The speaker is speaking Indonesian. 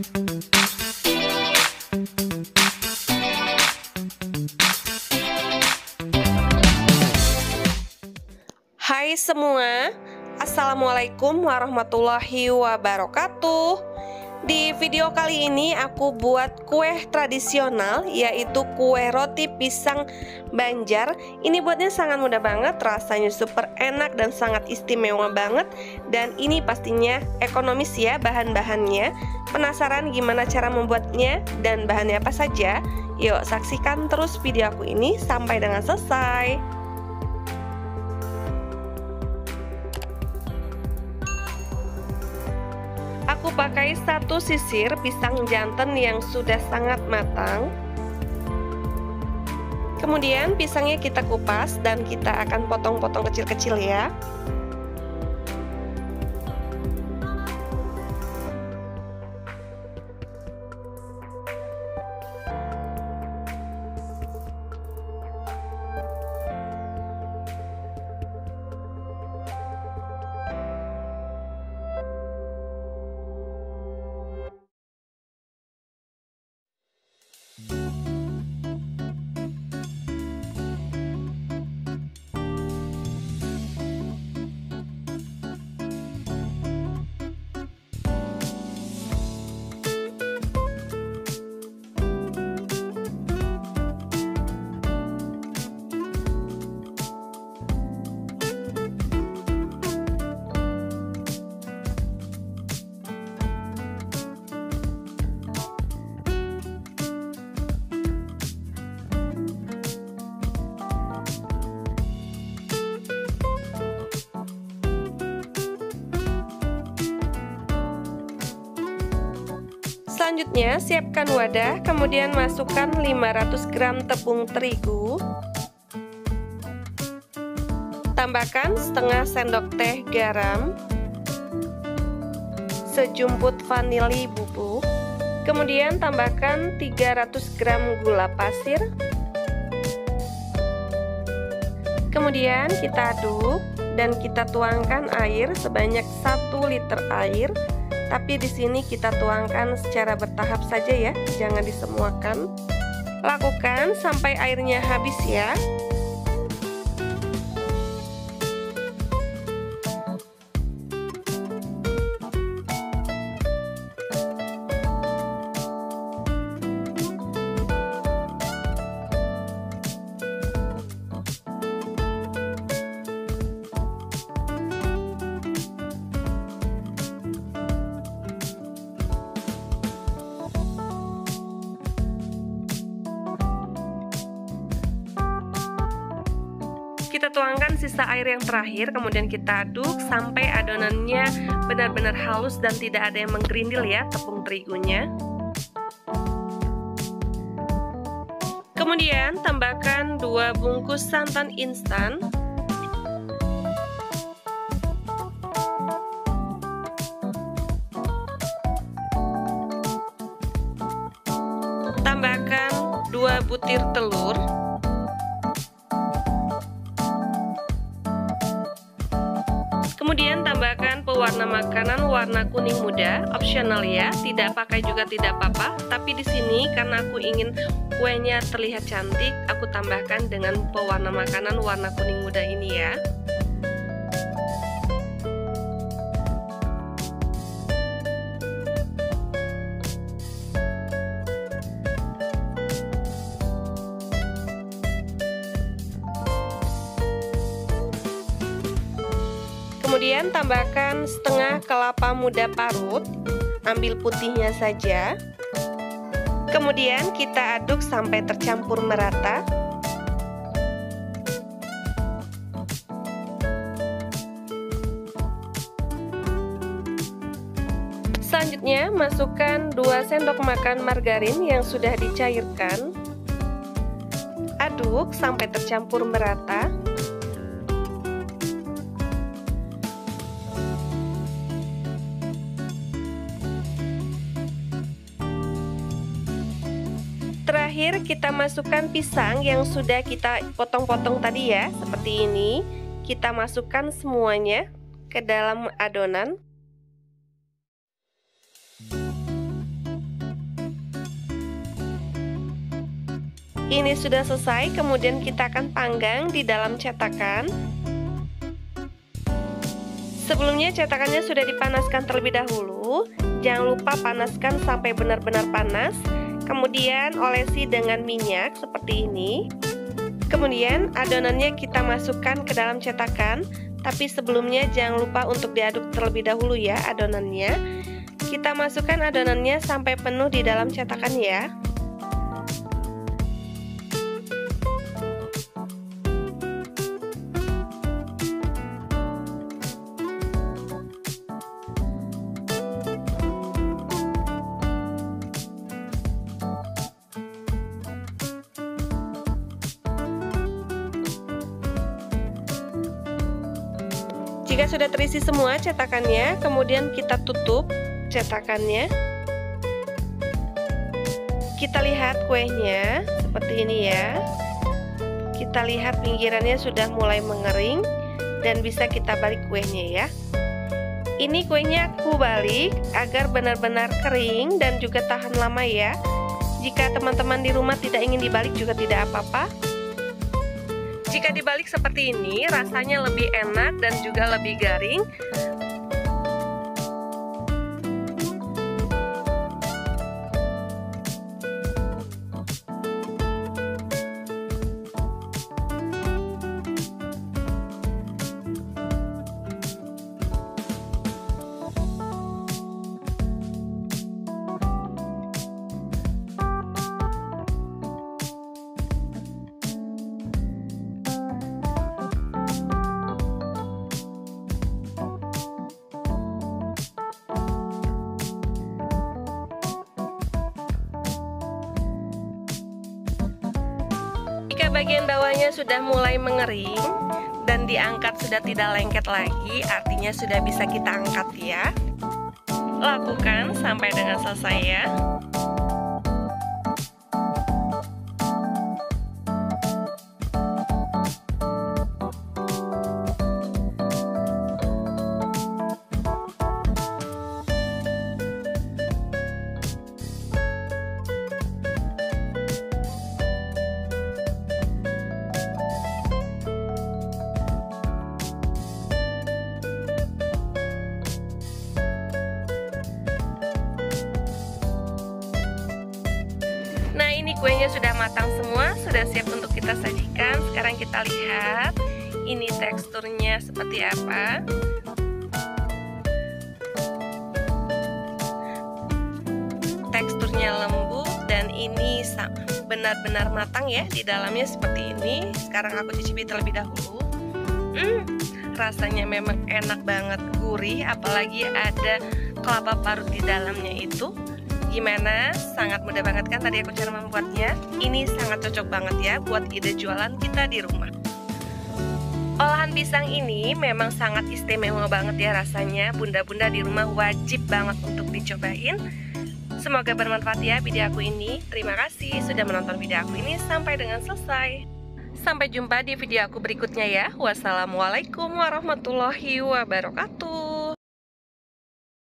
Hai semua, Assalamualaikum warahmatullahi wabarakatuh. Di video kali ini aku buat kue tradisional, yaitu kue roti pisang Banjar. Ini buatnya sangat mudah banget, rasanya super enak dan sangat istimewa banget. Dan ini pastinya ekonomis ya bahan-bahannya. Penasaran gimana cara membuatnya dan bahannya apa saja? Yuk saksikan terus video aku ini sampai dengan selesai. Aku pakai satu sisir pisang jantan yang sudah sangat matang. Kemudian pisangnya kita kupas dan kita akan potong-potong kecil-kecil ya. Selanjutnya siapkan wadah, kemudian masukkan 500 gram tepung terigu. Tambahkan setengah sendok teh garam, sejumput vanili bubuk. Kemudian tambahkan 300 gram gula pasir. Kemudian kita aduk dan kita tuangkan air sebanyak 1 liter air. Tapi di sini kita tuangkan secara bertahap saja ya, jangan disemuakan. Lakukan sampai airnya habis ya. Kita tuangkan sisa air yang terakhir, kemudian kita aduk sampai adonannya benar-benar halus dan tidak ada yang menggerindil ya tepung terigunya. Kemudian tambahkan 2 bungkus santan instan. Tambahkan 2 butir telur. Kemudian tambahkan pewarna makanan warna kuning muda, opsional ya, tidak pakai juga tidak apa-apa. Tapi di sini karena aku ingin kuenya terlihat cantik, aku tambahkan dengan pewarna makanan warna kuning muda ini ya. Kemudian tambahkan setengah kelapa muda parut, ambil putihnya saja. Kemudian kita aduk sampai tercampur merata. Selanjutnya masukkan 2 sendok makan margarin yang sudah dicairkan. Aduk sampai tercampur merata. Terakhir kita masukkan pisang yang sudah kita potong-potong tadi ya, seperti ini. Kita masukkan semuanya ke dalam adonan. ini sudah selesai, kemudian kita akan panggang di dalam cetakan. Sebelumnya cetakannya sudah dipanaskan terlebih dahulu. Jangan lupa panaskan sampai benar-benar panas. Kemudian olesi dengan minyak seperti ini. Kemudian adonannya kita masukkan ke dalam cetakan. Tapi sebelumnya jangan lupa untuk diaduk terlebih dahulu ya adonannya. Kita masukkan adonannya sampai penuh di dalam cetakan ya. Jika sudah terisi semua cetakannya, kemudian kita tutup cetakannya. Kita lihat kuenya seperti ini ya. Kita lihat pinggirannya sudah mulai mengering dan bisa kita balik kuenya ya. Ini kuenya aku balik agar benar-benar kering dan juga tahan lama ya. Jika teman-teman di rumah tidak ingin dibalik juga tidak apa-apa. Jika dibalik seperti ini, rasanya lebih enak dan juga lebih garing. Jika bagian bawahnya sudah mulai mengering dan diangkat sudah tidak lengket lagi, artinya sudah bisa kita angkat ya. Lakukan sampai dengan selesai ya. Nah, ini kuenya sudah matang semua, sudah siap untuk kita sajikan. Sekarang kita lihat ini teksturnya seperti apa. Teksturnya lembut dan ini benar-benar matang ya di dalamnya seperti ini. Sekarang aku cicipi terlebih dahulu. Rasanya memang enak banget, gurih, apalagi ada kelapa parut di dalamnya itu. Gimana? Sangat mudah banget kan tadi aku cara membuatnya. Ini sangat cocok banget ya buat ide jualan kita di rumah. Olahan pisang ini memang sangat istimewa banget ya rasanya. Bunda-bunda di rumah wajib banget untuk dicobain. Semoga bermanfaat ya video aku ini. Terima kasih sudah menonton video aku ini sampai dengan selesai. Sampai jumpa di video aku berikutnya ya. Wassalamualaikum warahmatullahi wabarakatuh.